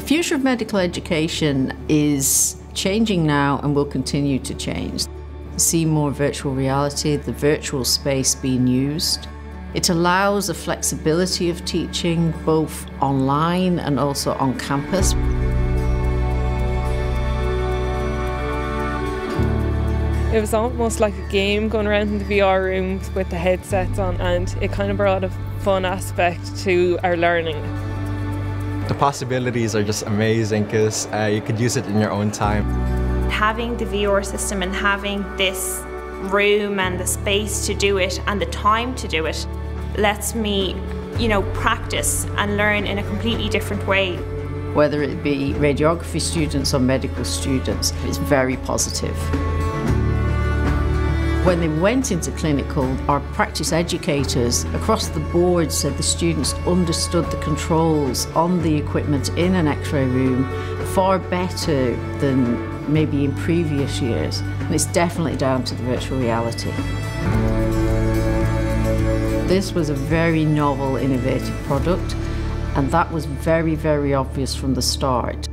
The future of medical education is changing now and will continue to change. See more virtual reality, the virtual space being used. It allows a flexibility of teaching both online and also on campus. It was almost like a game going around in the VR rooms with the headsets on, and it kind of brought a fun aspect to our learning. The possibilities are just amazing because you could use it in your own time. Having the VR system and having this room and the space to do it and the time to do it lets me, practice and learn in a completely different way. Whether it be radiography students or medical students, it's very positive. When they went into clinical, our practice educators across the board said the students understood the controls on the equipment in an X-ray room far better than maybe in previous years. And it's definitely down to the virtual reality. This was a very novel, innovative product, and that was very, very obvious from the start.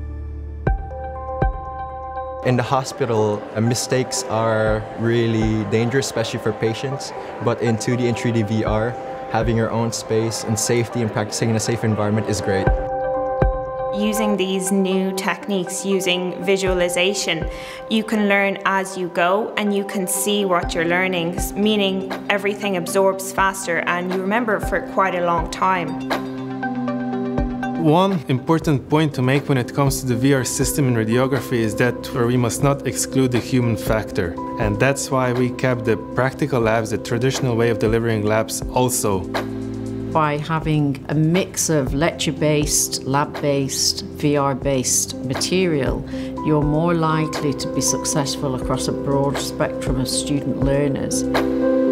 In the hospital, mistakes are really dangerous, especially for patients. But in 2D and 3D VR, having your own space and safety and practicing in a safe environment is great. Using these new techniques, using visualization, you can learn as you go and you can see what you're learning, meaning everything absorbs faster and you remember for quite a long time. One important point to make when it comes to the VR system in radiography is that we must not exclude the human factor. And that's why we kept the practical labs, the traditional way of delivering labs also. By having a mix of lecture-based, lab-based, VR-based material, you're more likely to be successful across a broad spectrum of student learners.